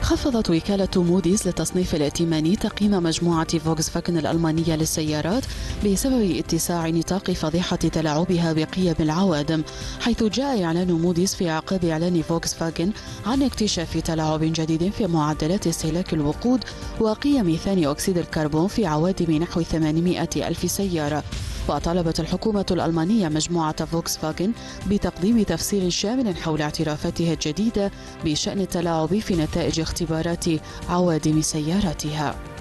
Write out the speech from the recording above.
خفضت وكالة موديز للتصنيف الائتماني تقييم مجموعة فولكس فاجن الألمانية للسيارات بسبب اتساع نطاق فضيحة تلاعبها بقيم العوادم، حيث جاء إعلان موديز في أعقاب إعلان فولكس فاجن عن اكتشاف تلاعب جديد في معدلات استهلاك الوقود وقيم ثاني أكسيد الكربون في عوادم نحو 800 ألف سيارة. وطالبت الحكومة الألمانية مجموعة فولكس فاجن بتقديم تفسير شامل حول اعترافاتها الجديدة بشأن التلاعب في نتائج اختبارات عوادم سياراتها.